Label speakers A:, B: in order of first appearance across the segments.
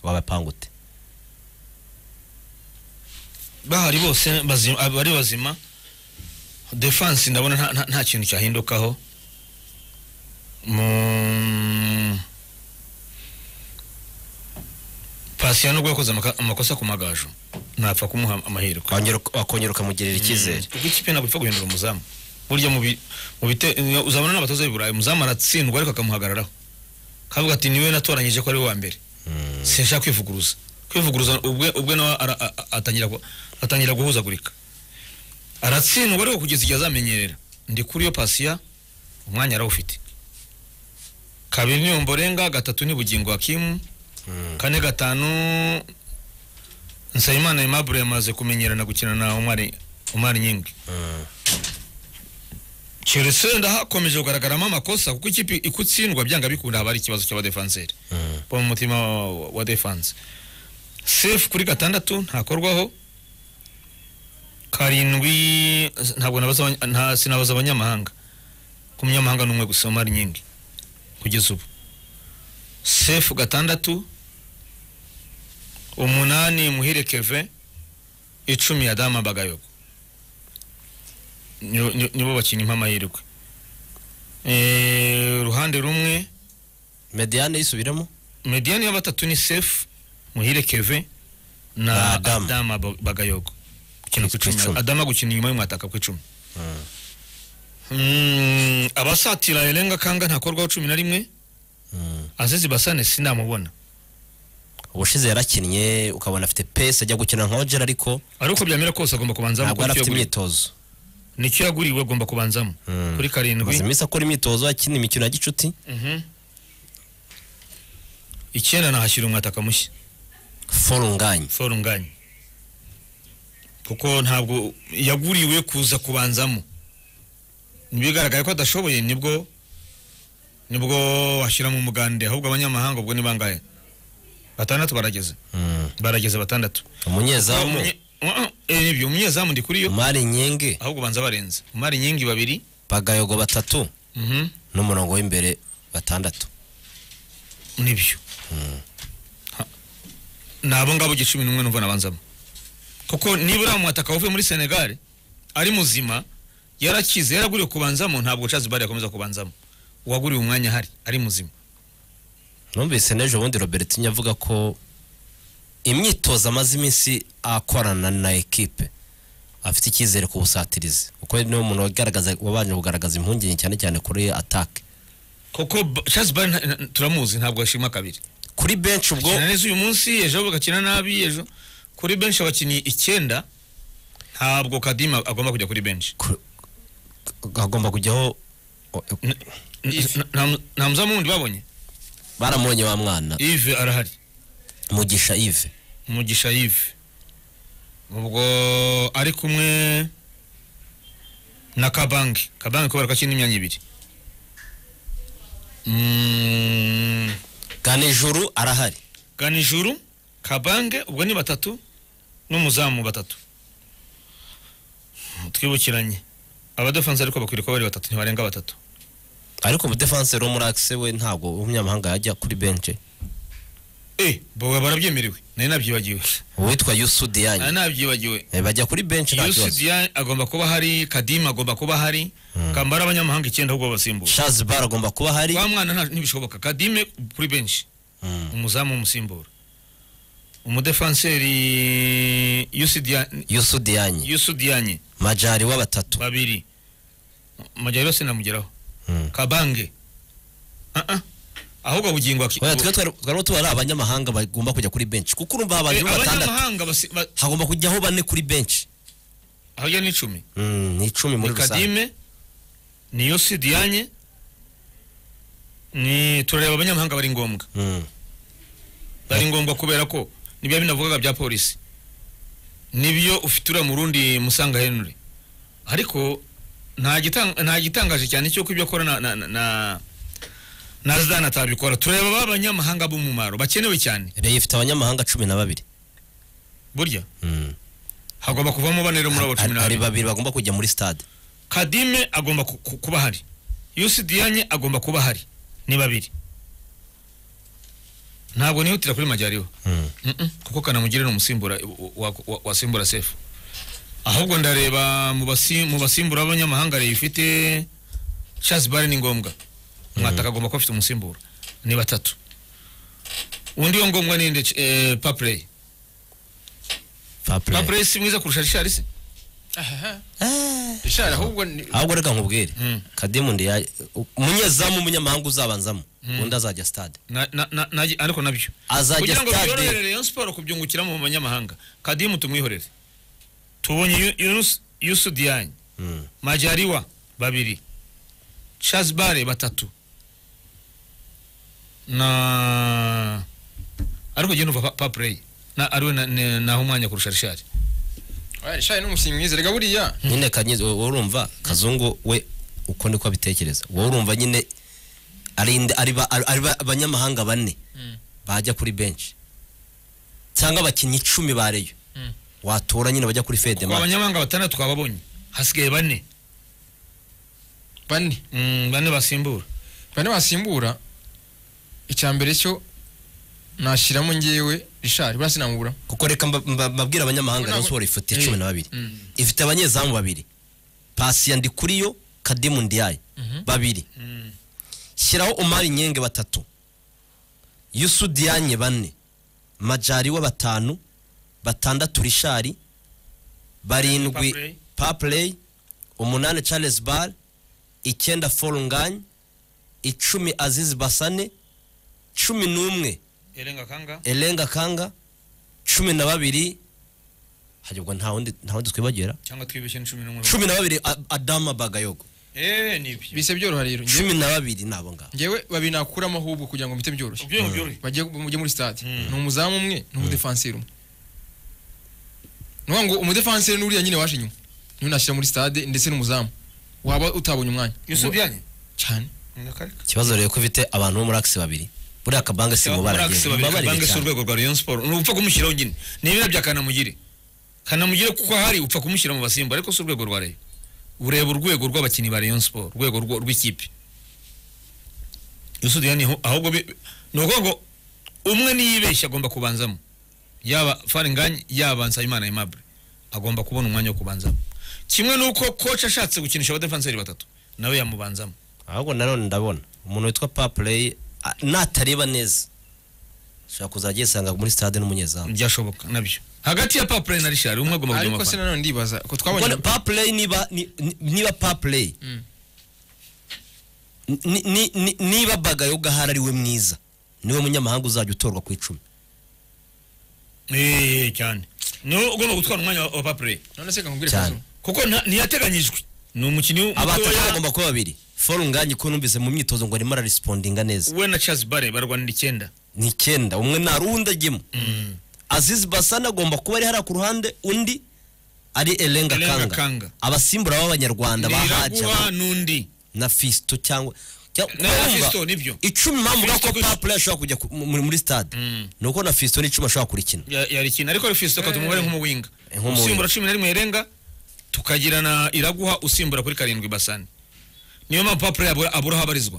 A: wabapangute
B: bahari bose bari bazima defense ndabona nta kintu cyahindukaho Pasiano gwe yakoze amakosa ku magaju ntapfa kumuha amahirwe
A: akongera ukamugirira ikizere
B: ubwo ikipe ntabwo ipfa guhindura umuzamu burya mu bite uzabona n'abatoza b'Iburayi umuzamu aratsindwa ariko akamuhagararaho kavuga ati niwe natoranyije ko ari we wa mbere sinshaka kwivuguruza ubwe nawe atangira guhuzagurika aratsindwa ariko kugeza igihe azamenyerera ndi kuri yo Pasiya umwanya arawufite kabiri ni Ombolenga gatatu ni Bugingo Hakim kane gatanu Nsayimana Aimable yamaze kumenyerana gukina na Omar Nyingi Chelsea ndahakomeje kugaragaramo amakosa kuko ikipe ikutsindwa byanga bikunda habari ikibazo cy'abadefenseur bo mu mutima wa defense safe kuri gatandatu ntakorwaho karindwi ntabwo sinabaza abanyamahanga ku munyamahanga numwe gusa Omar Nyingi kugeza ubu safe gatandatu umunani Muhire Kevin 10 Adama Bagayogo nibo bakinyi impamahirwe ruhande rumwe
A: Mediane yisubiramo
B: Mediane y'abatatu ni safe Muhire Kevin na Adama Bagayogo kino ku 10 Adama gukina inyuma y'umwataka ku 10 abasatira Elenga Kanga ntakorwaho 11 Azizi Basane sinamubona
A: ubushize yarakinnye ukabona afite pace ajya gukina nka Ojera ariko
B: byamira kose agomba kubanzamo
A: kuko afite imyitozo
B: nicyo yaguriwe agomba kubanzamo kuri karindwi
A: mazimisa akora imyitozo akina imikino ya gicuti
B: icyenda nahashyira umwataka mushya Forunganye kuko ntabwo yaguriwe kuza kubanzamo nibigaragaye ko adashoboye nibwo washyira mu mugande ahubwo abanyamahanga ubwo nibangaye batandatu barageze batandatu
A: umunyezamu
B: nibyo umunyezamu ndi kuri yo
A: Omar Nyingi
B: ahubwo banza barenze Omar Nyingi 2
A: Bagayogo 3 n'umurongo w'imbere 6
B: nibyo nabo ngabo 11 numva nabanzamo kuko nibura mu ataka uvuye muri Senegal ari muzima yarakize yaraguriye kubanzamo ntabwo Charles Barre yakomeza kubanzamo waguriye umwanya hari ari muzima
A: numvise nejo bundi Robertinho avuga ko imyitozo amaze iminsi akorana na equipe afite ikizere ku busatirizi uko niwe umuntu wabanje kugaragaza impungenge cyane kuri attack
B: koko Charles Barre turamuzi ntabwo ashima kabiri
A: kuri bench ubwo
B: neza uyu munsi ejo bagakina nabi ejo kuri bench abakinnyi 9 ntabwo Kadima agomba kujya kuri bench
A: agomba kujyaho
B: nta muzamu wundi babonye
A: baramonye wa mwana
B: Yves arahari
A: Mugisha Yves ubwo
B: ari kumwe na Kabange ko barakina imyanya 2
A: Ganijuru arahari
B: Ganijuru Kabange ubwo ni 3 n'umuzamu 3 twibukiranye abadefense ariko bakwiriye ko bari 3 ntibarenga 3
A: ariko mu defense ro muri axe we ntabwo umunyamahanga yajya kuri bench
B: bo barabyemerewe nari nabyibagiwe
A: witwa Yusudianye
B: nabyibagiwe
A: bajya kuri bench
B: Yusudianye agomba kuba hari Kadima agomba kuba hari Kambara abanyamahanga 9 ahubwo basimbuye
A: Charles Barre agomba kuba hari
B: kwa mwana ntibishoboka Kadime kuri bench umuzamu umusimbura umudefenseri Yusudianye
A: Majari wa 3
B: 2 Majari wose namugeraho Kabange ahubwo Bugingo
A: twari tubara abanyamahanga bagomba kujya kuri bench kuko urumva abantu
B: abanyamahanga
A: hagomba kujyaho 4 kuri bench
B: aho ya ni 10
A: ni 10 muri rusange
B: Kadime ni Yusudianye ni tureba abanyamahanga bari ngombwa kubera ko nibyo binavugaga bya polisi nibyo ufitura mu rundi Musanga Henry ariko nta gitangaje cyane cyo kubyo akora na Zidane atabikora tureba babanyamahanga b'umumaro bakenewe cyane
A: ifite abanyamahanga 12
B: burya hagomba kuvamo banero muri abo 12
A: hari 2 bagomba kujya muri stade
B: Kadime agomba kuba hari Yusudianye agomba kuba hari ni 2 ntabwo nihutira kuri Majyariwa kuko Kanamugire ni umusimbura wasimbura Sefu, ahubwo ndareba mu basimbura b'abanyamahanga ifite Charles Bare ni ngombwa mwataka agomba kuba afite umusimbura ni batatu. Undi wo ngombwa ni Papley si mwiza kurusha Richard se?
C: Richard ahubwo
A: reka nkubwire Kadimu ndi umunyezamu umunyamahanga uzabanzamo undi azajya stade
B: ariko nabyo
A: azajya stade
B: kugira ngo Rayon Sport kubyungukira mu banyamahanga. Kadimu tumwihorere, tubonye Youssou Diagne Majyariwa babiri, Charles Bare batatu na ariko genda uva Papley na ariwe naho umwanya kurusha Richard.
C: Richard ni umukinnyi mwiza rega buriya
A: nyine kanyize urumva Kazungu we uko niko abitekereza, wowe urumva nyine ari abanyamahanga bane bajya kuri bench cyangwa abakinnyi 10 bareyo watora nyine bajya kuri fede match.
B: Abanyamahanga batandatu twababonye, hasigaye bane basimbura. Icyambere cyo nashiramo ngewe Richard basi namubura
A: kuko reka mbabwira abanyamahanga Rayon Sport ifite 12 ifite abanyezamu babiri, Patient Ndikuriyo Kadimu Ndiaye babiri, shyiraho Omar Nyenge batatu, Youssou Diagne bane, Majyariwa batanu, batandatu Richard, barindwi Papley, umunane Charles Bare, 9 Folunganye, 10 Aziz Basane, 11 Elenga Kanga, 12 hajyubwo nta wundi twibagera
B: cyangwa twibeshye 11
A: 12 Adama Bagayogo
B: nibyo
C: bise byoroha rero
A: 12 nabo ngabo
C: ngewe babinakuramo ahubwo kugira ngo mbite byoroshye bagiye muri stade ni umuzamu umwe n'umudefenseur umwe, ngo umudefenseur n'uriya nyine washe nyuma niyo nashyira muri stade ndetse n'umuzamu waba utabonye umwanya
B: Yusudianye
C: cyane.
A: Kibazo rero ko ufite abantu bo muri axe babiri buri akabange si mubaragiye
B: babange su rwego rwa Rayon Sport upfa kumushyiraho nyine n'ibira bya Kanamugire kuko hari upfa kumushyira mu basimba ariko su rwego rwa Rayon ureba urwego rw'abakinnyi ba Rayon Sport urwego rw'ikipe. Yusudianye ahubwo nuko ngo umwe niyibeshya agomba kubanzamo, yaba Faringanye yaba Nsabimana Aimable agomba kubona umwanya wo kubanzamo, kimwe nuko coach ashatse gukinisha abadefenseri batatu nawe yamubanzamo.
A: Ahubwo narone ndabona umuntu witwa Papley natareba neza shaka kuzagiye sanga muri stade n'umunyezamu
B: byashoboka nabyo hagati ya Papley na Richard umwe agomba kujya
C: ariko se nanone ndibaza ko twabonye
A: Papley niba Papley niba Bagayogo gahara ari we mwiza niwe munyamahanga uzajya utorwa ku 10
B: cyane no ugomba gutwara umwanya wa Papley
C: none se ngubwire kazo
B: kuko ntiyateganyijwe ni umukinnyi
A: abatoya bagomba kuba babiri. Folunganye ko numvise mu myitozo ngo arimo ararespondinga neza,
B: we na Charles Bare barwanira 9
A: ni 9 umwe na ruhunda gimo Aziz Basana agomba kuba ari hara ku ruhande undi ari Elenga Kanga abasimbura b'abanyarwanda bahaja
B: nundi
A: na Fisto cyangwa
B: na Fisto nibyo
A: 10 mpamvu ko Papley ashobora kujya muri stade nuko na Fisto ni 10 ashobora kurikina
B: yari kina ariko Fisto katumubare nk'umuwinga usimbura 11 Elenga tukagira na Iraguha usimbura kuri 7 Basani, niyo mpamvu Papley abura habarizwa.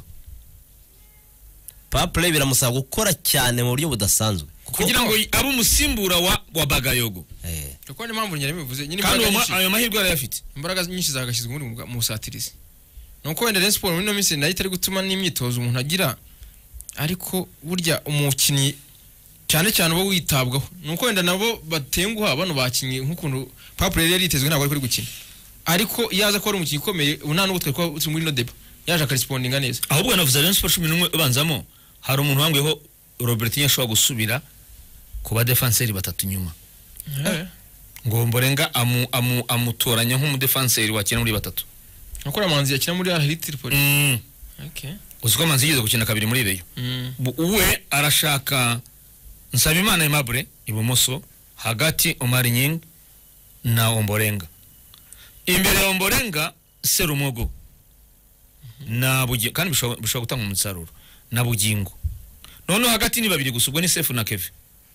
A: Papley biramusaba gukora cyane mu buryo budasanzwe
B: kugira ngo abe umusimbura wa Bagayogo.
C: Kuko ni mpamvu nyine bivuze nyine
B: ayo mahirwe arayafite,
C: imbaraga nyinshi zagashyizwe muri mu satirizi nuko wenda Rayon Sport muri no minsi nayo itari gutuma n'imyitozo umuntu agira, ariko burya umukinnyi cyane cyane uba witabwaho nuko wenda nabo batenguha bano bakinnyi nk'ukuntu Papley yari yitezwe ntabwo ari kuri gukina, ariko yaza ko ari umukinnyi ukomeye nta n'ubutwe ko muri no deba yaje akarespondinga neza.
B: Ahubwo navuze Rayon Sport 11 ubanzamo hari umuntu wambweho Robertinho ashobora gusubira kuba defenseur batatu nyuma ngo Mborenga amutoranya nk'umudefenseur wakina muri batatu
C: akora Manzi yakina muri Al Tripoli.
B: Uziko Manzi yize gukina kabiri muri Reyo uwe arashaka Nsabimana Aimable ibumoso, hagati Omar Nying na Omborenga, imbere ya Omborenga Serumogo na Bugingo kandi bishobora gutanga umusaruro na Bugingo, none hagati ni babiri gusa ubwo ni Sefu na Kevin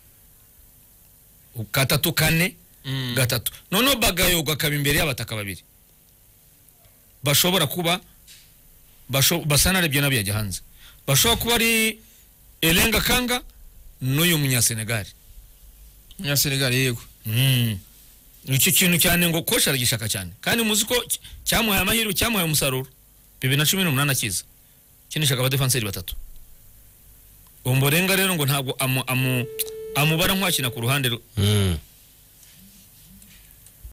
B: gatatu kane gatatu, none Bagayogo akaba imbere y'abataka babiri bashobora kuba basana rebye nabyo yajya hanze, bashobora kuba ari Elenga Kanga n'uyu munyasenegali
C: Senegal yego
B: icyo kintu cyane ngo kocha aragishaka cyane kandi muzi ko cyamuhaye amahirwe cyamuhaye umusaruro 2018 akiza kinishaka abadefenseri batatu Ombolenga rero ngo ntabwo amubara nk'akina ku ruhande